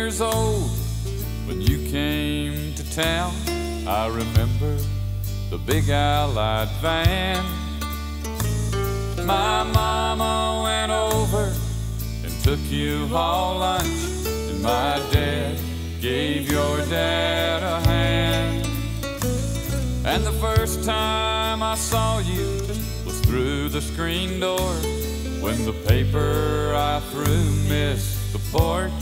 years old when you came to town. I remember the big Allied van. My mama went over and took you all lunch, and my dad gave your dad a hand. And the first time I saw you was through the screen door, when the paper I threw missed the porch.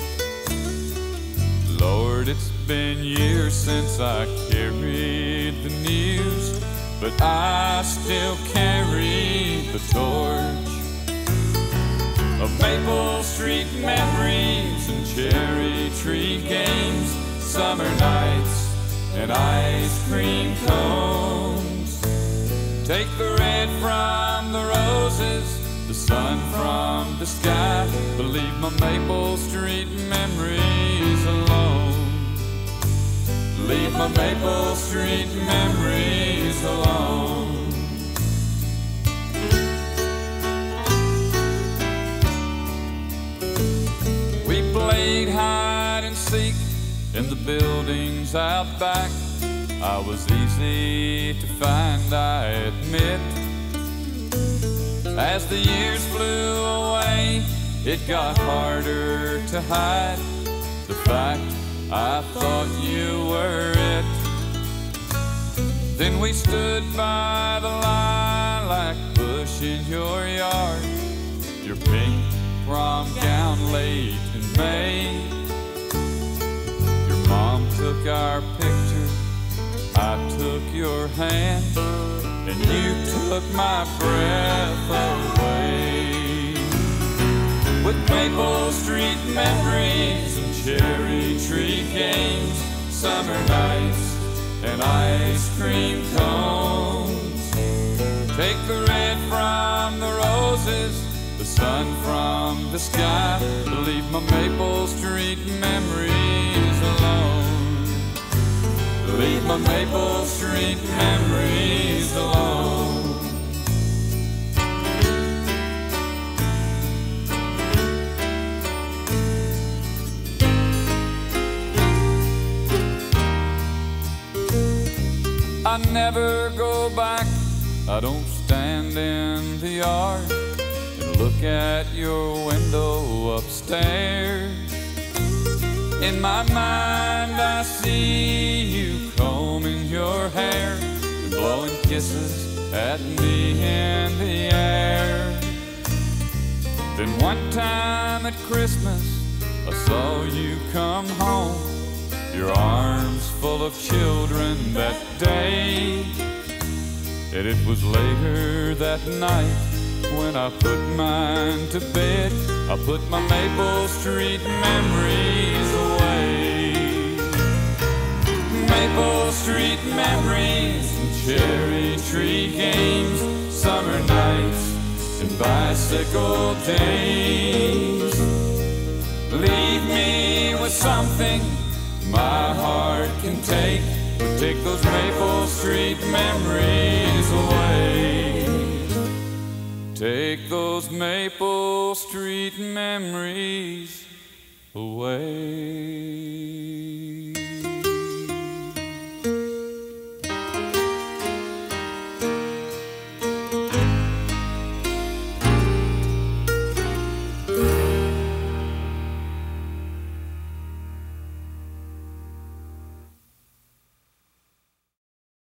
Lord, it's been years since I carried the news, but I still carry the torch of Maple Street memories and cherry tree games, summer nights and ice cream cones. Take the red from the roses, the sun from the sky, but leave my Maple Street memories alone. Leave my Maple Street memories alone. We played hide and seek in the buildings out back. I was easy to find, I admit. As the years flew away, it got harder to hide the fact I thought you were it. Then we stood by the lilac bush in your yard, your pink prom gown late in May. Your mom took our picture, I took your hand, and you took my breath away. With Maple Street memories and cherry tree games, summer nights and ice cream cones. Take the red from the roses, the sun from the sky, leave my Maple Street memories alone. Leave my Maple Street memories alone. I never go back, I don't stand in the yard and look at your window upstairs. In my mind I see you combing your hair and blowing kisses at me in the air. Then one time at Christmas I saw you come home, your arms full of children that day. And it was later that night when I put mine to bed, I put my Maple Street memories away. Maple Street memories and cherry tree games, summer nights and bicycle days. Leave me with something my heart can take, but take those Maple Street memories away. Take those Maple Street memories away.